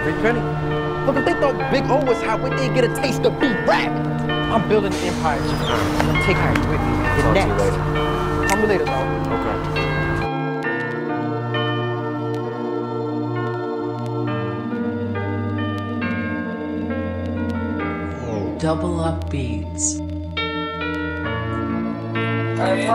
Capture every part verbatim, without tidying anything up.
Free Trinity. Look, if they thought Big O was hot, wait till they get a taste of beef rap. I'm building an empire, Chicago. I'm taking you with me. You're next. You later. Call me later, dog. Okay. Double Up Beats. Hey,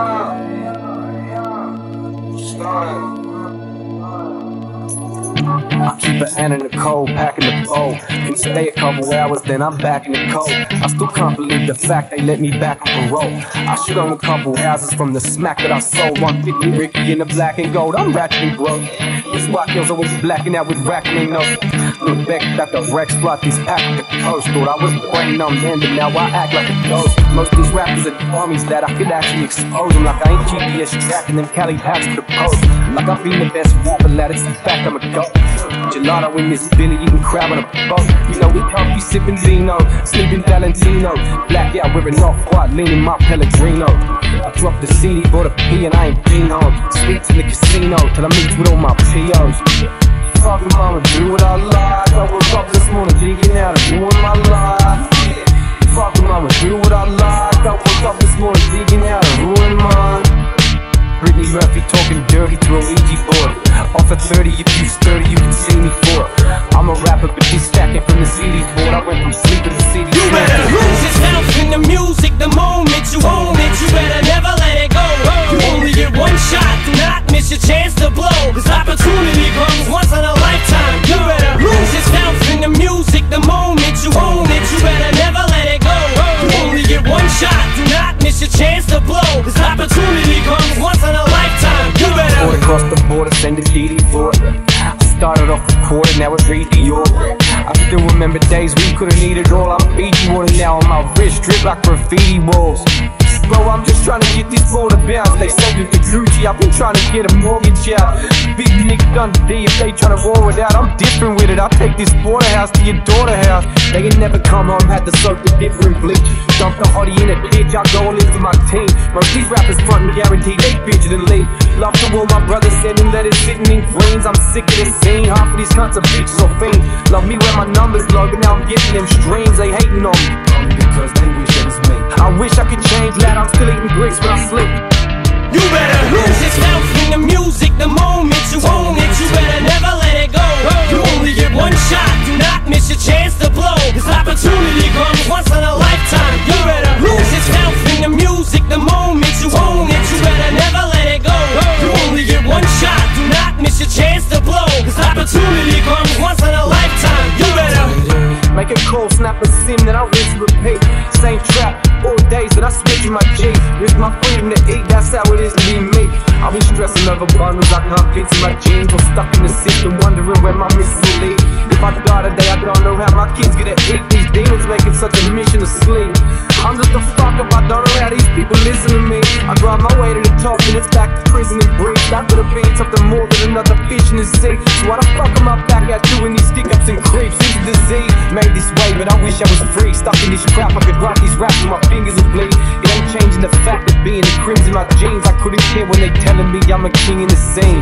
I keep an hand in the cold, packing the bowl. Can stay a couple hours, then I'm back in the cold. I still can't believe the fact they let me back on parole. I should own a couple houses from the smack that I sold. one fifty Ricky in the black and gold, I'm ratchet and broke. This white girls always blacking out with racking and no. Look back at the Rex flood, these pack with the coast. Thought I was brain numb then, but now I act like a ghost. Most of these rappers are dummies that I could actually expose them. Like I ain't G P S tracking them Cali packs for the post. Like I've been the best rapper, lad, it's the fact I'm a goat. Gelato in this Billy eating crab on a boat. You know we can't be sipping Vino, sleeping Valentino. Black out wearing off-white, leaning my Pellegrino. I dropped the C D, bought a P and I ain't been home. Sweets in the casino, till I meet with all my P Os. Fucking mama, do what I like. I woke up this morning thinking how to ruin my life. Fucking mama, do what I like. I woke up this morning thinking how to ruin mine. Britney Murphy talking dirty through a Ouija board. Off at thirty, if you sturdy, you can see me for it. I'm a rapper, but this stacking from the C D board. I went from sleep to the city. You better lose yourself in the music the moment you own it. You better never let it go. You only get one shot, do not miss your chance to blow. This opportunity comes once in a lifetime. You better lose yourself in the music the moment you own it. You better never let it go. You only get one shot, do not miss your chance to blow. This opportunity comes once in a lifetime. You better Boy, across the border, send a D D for it. I started off recording, now it's read the order. I still remember days we couldn't eat it all. I'm Fiji water now on my wrist, drip like graffiti walls. Bro, I'm just trying to get this ball to bounce. They sold it to Gucci, I've been trying to get a mortgage out. Big Nick Dundee, if they trying to roll it out, I'm different with it. I'll take this border house to your daughter house. They can never come home, had to soak the different bleach. Dump the hottie in a ditch, I go all in for my team. Most these rappers front and guaranteed they bitch and leave. Love to all my brothers sending letters sitting in Queens. I'm sick of this scene, half of these cunts are bitches or fiends. Love me when my numbers low, but now I'm getting them streams. They hating on me, only because they wish it was me. I wish I could change, lad, I'm still eating grits when I sleep. You better lose yourself in the music the moment you own it. You better never let it go. You only get one shot, do not miss your chance to blow. This opportunity comes once in a lifetime. You better lose yourself in the music the moment you own it. You better never let it go. You only get one shot, do not miss your chance to blow. This opportunity comes once in a lifetime. You better make a call, snap a sim, then I rinse and repeat. Same trap, all days that I switch in my G. Risk my freedom to eat, that's how it is to be me. I've been stressing over bundles I can't fit in my jeans. Or stuck in the system, wondering where my missus will lead. If I die today, I don't know how my kids gonna eat. These demons making such a mission to sleep. I'm just a fuck up, I don't know how these people listen to me. I grind my way to the top and it's back to prison and breathe. That could have been something more than another fish in the sea. So why the fuck am I back out doing these stick-ups and creeps? It's a disease, made this way, but I wish I was free. Stuck in this crap, I could write these raps with my fingers and bleed. It ain't changing the fact that being a crimson in my jeans, I couldn't care when they telling me I'm a king in the scene.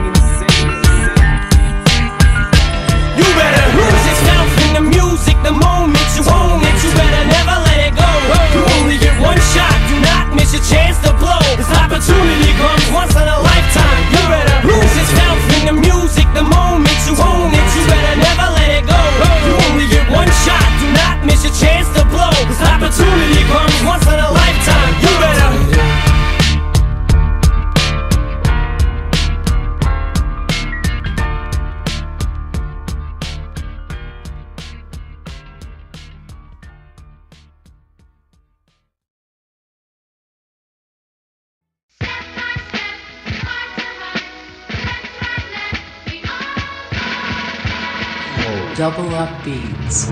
You better lose yourself in the music the moment you own it. You better never let it go. You only get one shot, do not miss your chance to blow. This opportunity comes once in a lifetime. You better lose yourself in the music the moment you own it. You better never let it go. You only get one shot, do not miss your chance to blow. This opportunity comes once in a lifetime. You better Double Up Beats.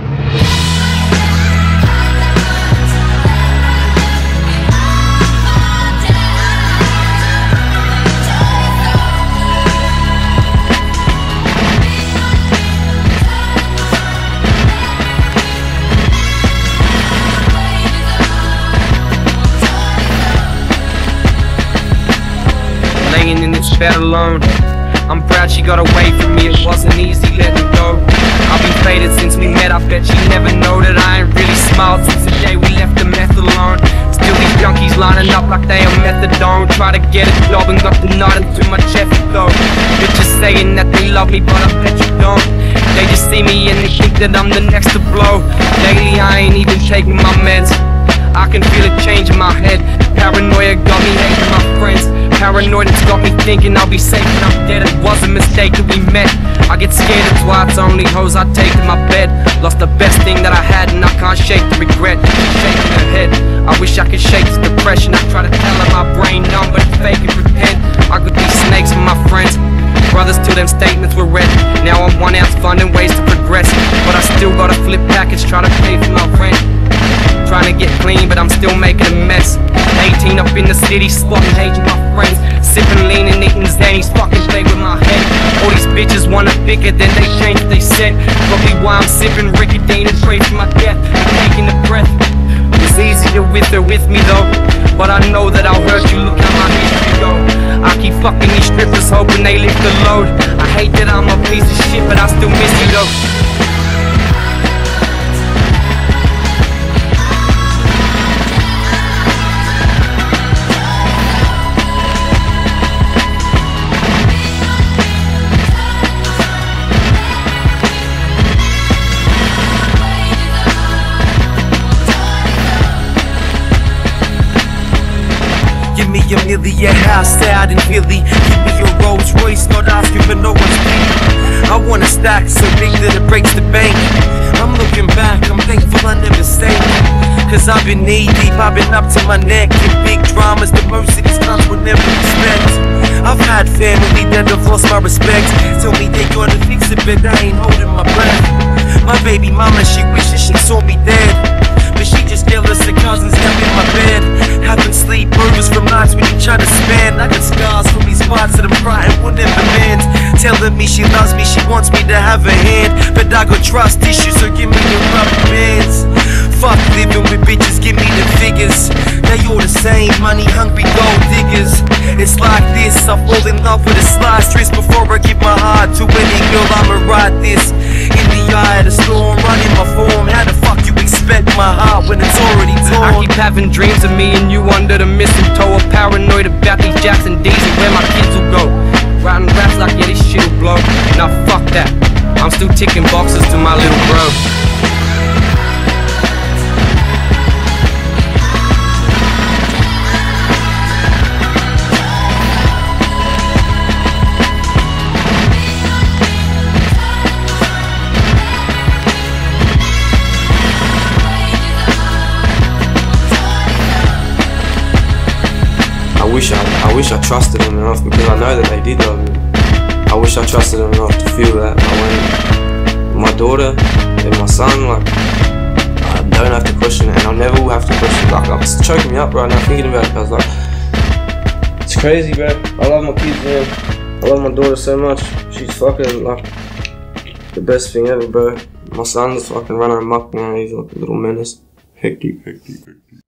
Laying in this bed alone, I'm proud she got away from me, it wasn't easy letting go. I've been faded since we met, I bet she never know that I ain't really smiled since the day we left the meth alone. Still these junkies lining up like they on methadone. Try to get a job and got the night into my chest though. Bitches saying that they love me, but I bet you don't. They just see me and they think that I'm the next to blow. Lately I ain't even taking my meds, I can feel a change in my head. Paranoia got me hating my friends. Paranoid, it's got me thinking I'll be safe when I'm dead. It was a mistake that we met. I get scared, that's why it's only hoes I take to my bed. Lost the best thing that I had and I can't shake the regret. She's shaking her head, I wish I could shake this depression. I try to tell her my brain numb, but it's fake and pretend. I could be snakes with my friends, brothers till them statements were read. Now I'm one ounce finding ways to progress, but I still got a flip package trying to pay for my rent. Trying to get clean, but I'm still making a mess. eighteen up in the city, spotting hating my friends. Sipping lean and eating zanies, fucking play with my head. All these bitches wanna thicker, then they change what they said. Probably why I'm sipping Ricky Dean and pray for my death and taking a breath. It was easier with her with me though, but I know that I'll hurt you, look how my history go. I keep fucking these strippers hoping they lift the load. I hate that I'm a piece of shit, but I still miss you though. Give me a million house out in Philly. Give me a Rolls Royce, not asking for no one's fee. I want a stack so big that it breaks the bank. I'm looking back, I'm thankful I never stayed. Cause I've been knee deep, I've been up to my neck in big dramas that most of these clowns would never expect. I've had family that have lost my respect. Tell me they gotta fix it, but I ain't holding my breath. My baby mama, she wishes she saw me dead, but she just jealous the cousins down in my bed. Having sleepovers from nights when each other spend. I got scars from these spots that I'm frightened will never mend. Telling me she loves me, she wants me to have a hand, but I got trust issues, so give me the rubber bands. Fuck living with bitches, give me the figures. They all the same, money hungry gold diggers. It's like this, I fall in love with a slice twist before I give my heart to any girl. I'ma ride this in the eye of the storm, running my form. How the fuck you expect my heart when it's already torn? I keep having dreams of me and you under the mistletoe. Paranoid about these Jackson D's and where my kids will go. Writing raps like yeah, this shit'll blow. Nah, fuck that, I'm still ticking boxes to my little bro. I wish I, I wish I trusted them enough, because I know that they did love me. I wish I trusted them enough to feel that. But when my daughter and my son, like, I don't have to question it, and I never will have to question it. Like, it's choking me up right now thinking about it. I was like, it's crazy, bro. I love my kids, man. I love my daughter so much. She's fucking like the best thing ever, bro. My son's fucking running amok now. He's like a little menace. Hectic, hectic, hectic.